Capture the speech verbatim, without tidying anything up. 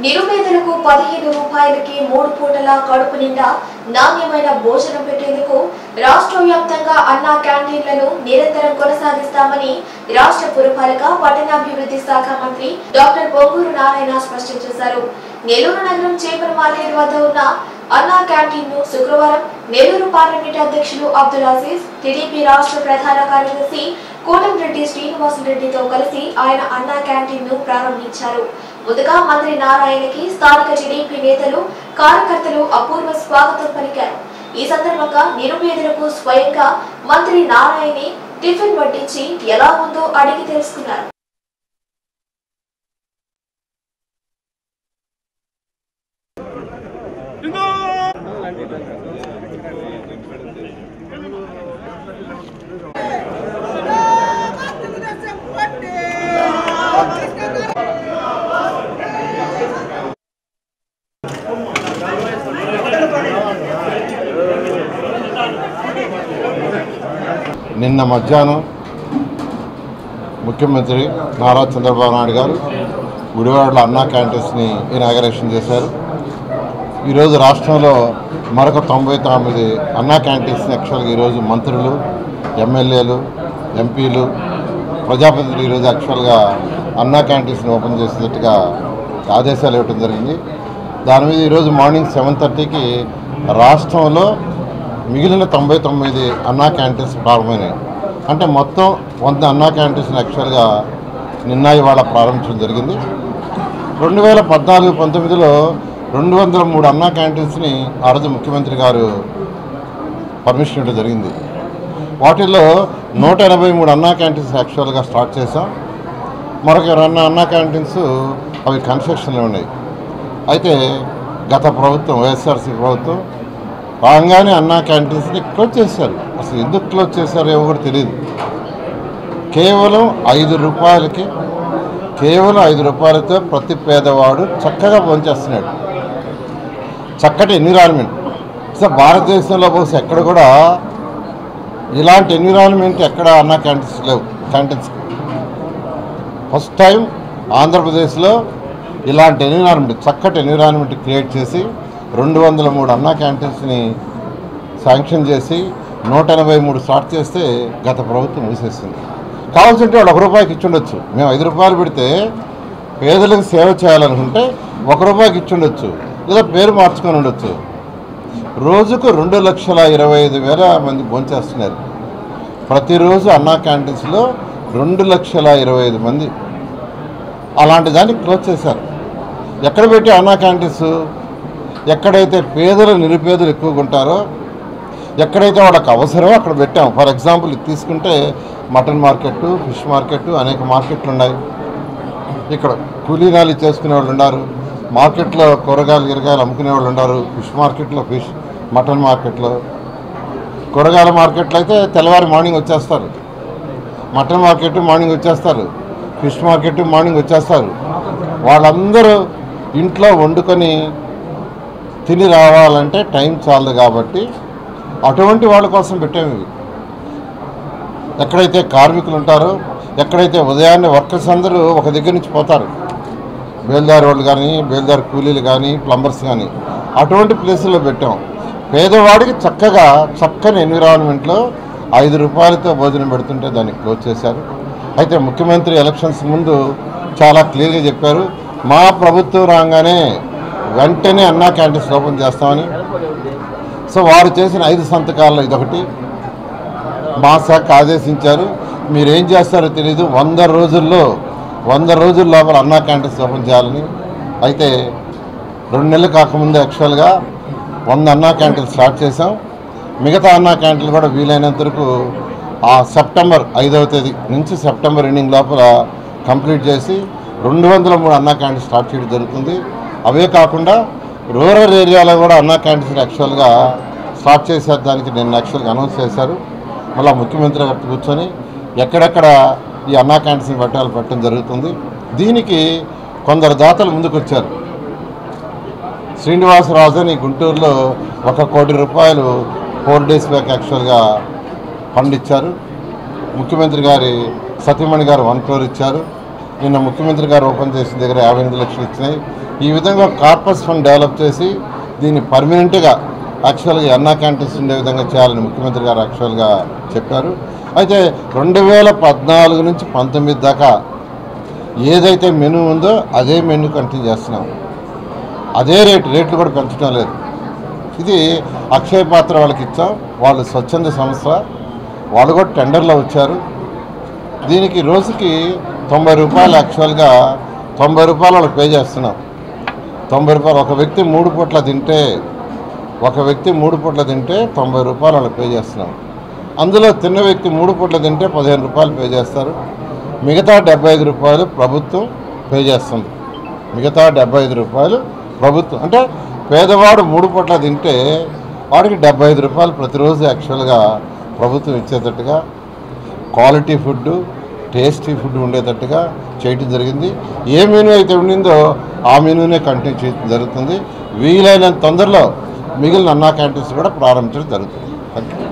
నిరుపేదలకు పదిహేను రూపాయలకి మూడు పూటల కడుపు నిండా నాణ్యమైన భోజనం పెట్టేందుకు రాష్ట్ర వ్యాప్తంగా అన్నా క్యాంటీన్లను నిరంతరం కొనసాగిస్తామని రాష్ట్ర పురపాలక పట్టణాభివృద్ధి శాఖ మంత్రి డాక్టర్ పొంగూరు నారాయణ స్పష్టం చేశారు. నెల్లూరు నగరం చేపల మార్కెట్ వద్ద ఉన్న అన్నా క్యాంటీన్ ను శుక్రవారం నెల్లూరు పార్లమెంట్ అధ్యక్షులు అబ్దుల్ అజీజ్, టీడీపీ రాష్ట్ర ప్రధాన కార్యదర్శి కోటంరెడ్డి శ్రీనివాసరెడ్డితో కలిసి ఆయన అన్నా క్యాంటీన్ ను ప్రారంభించారు. ముందుగా మంత్రి నారాయణకి స్థానిక టీడీపీ నేతలు, కార్యకర్తలు అపూర్వ స్వాగతం పలికారు. ఈ సందర్భంగా నిరుపేదలకు స్వయంగా మంత్రి నారాయణి టిఫిన్ వడ్డించి ఎలా ఉందో అడిగి తెలుసుకున్నారు. నిన్న మధ్యాహ్నం ముఖ్యమంత్రి నారా చంద్రబాబు నాయుడు గారు గుడివాడలో అన్నా క్యాంటీన్స్ని ఇనాగరేషన్ చేశారు. ఈరోజు రాష్ట్రంలో మరొక తొంభై తొమ్మిది అన్నా క్యాంటీన్స్ని యాక్చువల్గా ఈరోజు మంత్రులు, ఎమ్మెల్యేలు, ఎంపీలు, ప్రజాప్రతినిధులు ఈరోజు యాక్చువల్గా అన్నా క్యాంటీన్స్ని ఓపెన్ చేసేటట్టుగా ఆదేశాలు ఇవ్వడం జరిగింది. దాని మీద ఈరోజు మార్నింగ్ సెవెన్ థర్టీకి రాష్ట్రంలో మిగిలిన తొంభై తొమ్మిది అన్నా క్యాంటీన్స్ ప్రారంభమైనాయి. అంటే మొత్తం వంద అన్నా క్యాంటీన్స్ యాక్చువల్గా నిన్న ఇవాళ ప్రారంభించడం జరిగింది. రెండు వేల పద్నాలుగు పంతొమ్మిదిలో రెండు వందల మూడు అన్నా క్యాంటీన్స్ని ఆ రోజు ముఖ్యమంత్రి గారు పర్మిషన్ ఇవ్వడం జరిగింది. వాటిల్లో నూట ఎనభై మూడు అన్నా క్యాంటీన్స్ యాక్చువల్గా స్టార్ట్ చేసాం. మరొక రెండు అన్నా క్యాంటీన్స్ అవి కన్స్ట్రక్షన్లో ఉన్నాయి. అయితే గత ప్రభుత్వం, వైఎస్ఆర్సీ ప్రభుత్వం రాగానే అన్నా క్యాంటీన్స్ని క్లోజ్ చేశారు. అసలు ఎందుకు క్లోజ్ చేశారో ఏమో కూడా తెలియదు. కేవలం ఐదు రూపాయలకి కేవలం ఐదు రూపాయలతో ప్రతి పేదవాడు చక్కగా భోంచేస్తున్నాడు. చక్కటి ఎన్విరాన్మెంట్. అసలు భారతదేశంలో బహుశా ఎక్కడ కూడా ఇలాంటి ఎన్విరాన్మెంట్ ఎక్కడ అన్నా క్యాంటీన్స్ లేవు. క్యాంటీన్స్ ఫస్ట్ టైం ఆంధ్రప్రదేశ్లో ఇలాంటి ఎన్విరాన్మెంట్, చక్కటి ఎన్విరాన్మెంట్ క్రియేట్ చేసి రెండు వందల మూడు అన్నా క్యాంటీన్స్ని శాంక్షన్ చేసి నూట ఎనభై మూడు స్టార్ట్ చేస్తే గత ప్రభుత్వం మూసేసింది. కావాల్సింటే వాళ్ళు ఒక రూపాయికి ఇచ్చి ఉండొచ్చు. మేము ఐదు రూపాయలు పెడితే పేదలకు సేవ చేయాలనుకుంటే ఒక రూపాయికి ఇచ్చి ఉండొచ్చు, లేదా పేరు మార్చుకొని ఉండొచ్చు. రోజుకు రెండు లక్షల ఇరవై ఐదు వేల మంది భోంచేస్తున్నారు. ప్రతిరోజు అన్నా క్యాంటీన్స్లో రెండు లక్షల ఇరవై ఐదు మంది. అలాంటి దాన్ని క్లోజ్ చేశారు. ఎక్కడ పెట్టి అన్నా క్యాంటీన్స్? ఎక్కడైతే పేదలు, నిరుపేదలు ఎక్కువగా ఉంటారో, ఎక్కడైతే వాళ్ళకి అవసరమో అక్కడ పెట్టాం. ఫర్ ఎగ్జాంపుల్ తీసుకుంటే మటన్ మార్కెట్, ఫిష్ మార్కెట్, అనేక మార్కెట్లు ఉన్నాయి. ఇక్కడ కూలీనాలు చేసుకునే వాళ్ళు ఉన్నారు, మార్కెట్లో కూరగాయలు గిరగాయలు అమ్ముకునే వాళ్ళు ఉన్నారు. ఫిష్ మార్కెట్లో ఫిష్, మటన్ మార్కెట్లో, కూరగాయల మార్కెట్లో అయితే తెల్లవారి మార్నింగ్ వచ్చేస్తారు. మటన్ మార్కెట్ మార్నింగ్ వచ్చేస్తారు, ఫిష్ మార్కెట్ మార్నింగ్ వచ్చేస్తారు. వాళ్ళందరూ ఇంట్లో వండుకొని తిని రావాలంటే టైం చాలదు. కాబట్టి అటువంటి వాళ్ళ కోసం పెట్టాము ఇవి. ఎక్కడైతే కార్మికులు ఉంటారో, ఎక్కడైతే ఉదయాన్నే వర్కర్స్ అందరూ ఒక దగ్గర నుంచి పోతారు, బేల్దారి వాళ్ళు కానీ, బేల్దారి కూలీలు కానీ, ప్లంబర్స్ కానీ, అటువంటి ప్లేసుల్లో పెట్టాం. పేదవాడికి చక్కగా చక్కని ఎన్విరాన్మెంట్లో ఐదు రూపాయలతో భోజనం పెడుతుంటే దాన్ని క్లోజ్ చేశారు. అయితే ముఖ్యమంత్రి ఎలక్షన్స్ ముందు చాలా క్లియర్గా చెప్పారు, మా ప్రభుత్వం రాగానే వెంటనే అన్నా క్యాంటీన్స్ ఓపెన్ చేస్తామని. సో వారు చేసిన ఐదు సంతకాల్లో ఇదొకటి. మా శాఖ ఆదేశించారు, మీరేం చేస్తారో తెలీదు, వంద రోజుల్లో వంద రోజుల లోపల అన్నా క్యాంటీన్స్ ఓపెన్ చేయాలని. అయితే రెండు నెలలు కాకముందే యాక్చువల్గా వంద అన్నా క్యాంటీన్స్ స్టార్ట్ చేసాం. మిగతా అన్నా క్యాంటీన్లు కూడా వీలైనంత వరకు ఆ సెప్టెంబర్ ఐదవ తేదీ నుంచి సెప్టెంబర్ ఎండింగ్ లోపల కంప్లీట్ చేసి రెండు వందల మూడు అన్నా క్యాంటీన్స్ స్టార్ట్ చేయడం జరుగుతుంది. అవే కాకుండా రూరల్ ఏరియాలో కూడా అన్నా క్యాంటీన్స్ యాక్చువల్గా స్టార్ట్ చేసేదానికి నేను యాక్చువల్గా అనౌన్స్ చేశారు. మళ్ళీ ముఖ్యమంత్రి గారు కూర్చొని ఎక్కడెక్కడ ఈ అన్నా క్యాంటీన్స్ పెట్టాలి పెట్టడం జరుగుతుంది. దీనికి కొందరు దాతలు ముందుకు వచ్చారు. శ్రీనివాసరాజు అని గుంటూరులో ఒక కోటి రూపాయలు ఫోర్ డేస్ బ్యాక్ యాక్చువల్గా ఫండ్ ఇచ్చారు. ముఖ్యమంత్రి గారి సతీమణి గారు వన్ క్రోర్ ఇచ్చారు. నిన్న ముఖ్యమంత్రి గారు ఓపెన్ చేసిన దగ్గర యాభై ఎనిమిది లక్షలు ఇచ్చినాయి. ఈ విధంగా కార్పస్ ఫండ్ డెవలప్ చేసి దీన్ని పర్మనెంట్గా యాక్చువల్గా అన్నా క్యాంటీన్స్ ఉండే విధంగా చేయాలని ముఖ్యమంత్రి గారు యాక్చువల్గా చెప్పారు. అయితే రెండు వేల పద్నాలుగు నుంచి పంతొమ్మిది దాకా ఏదైతే మెనూ ఉందో అదే మెనూ కంటిన్యూ చేస్తున్నాం. అదే రేటు రేట్లు కూడా పెంచడం లేదు. ఇది అక్షయ పాత్ర వాళ్ళకి ఇచ్చాం. వాళ్ళు స్వచ్ఛంద సంస్థ, వాళ్ళు కూడా టెండర్లో వచ్చారు. దీనికి రోజుకి తొంభై రూపాయలు యాక్చువల్గా తొంభై రూపాయలు వాళ్ళకి పే చేస్తున్నాం. తొంభై రూపాయలు ఒక వ్యక్తి మూడు పూట్ల తింటే ఒక వ్యక్తి మూడు పూట్ల తింటే తొంభై రూపాయలు వాళ్ళకి పే చేస్తున్నాం. అందులో తిన్న వ్యక్తి మూడు పూట్ల తింటే పదిహేను రూపాయలు పే చేస్తారు. మిగతా డెబ్బై ఐదు రూపాయలు ప్రభుత్వం పే చేస్తుంది. మిగతా డెబ్బై ఐదు రూపాయలు ప్రభుత్వం అంటే పేదవాడు మూడు పూట్ల తింటే వాడికి డెబ్బై ఐదు రూపాయలు ప్రతిరోజు యాక్చువల్గా ప్రభుత్వం ఇచ్చేటట్టుగా క్వాలిటీ ఫుడ్, టేస్టీ ఫుడ్ ఉండేటట్టుగా చేయటం జరిగింది. ఏ మెనూ అయితే ఉండిందో ఆ మెనూనే కంటిన్యూ చేయడం జరుగుతుంది. వీలైనంత తొందరలో మిగిలిన అన్నా క్యాంటీన్స్ కూడా ప్రారంభించడం జరుగుతుంది. Thank you.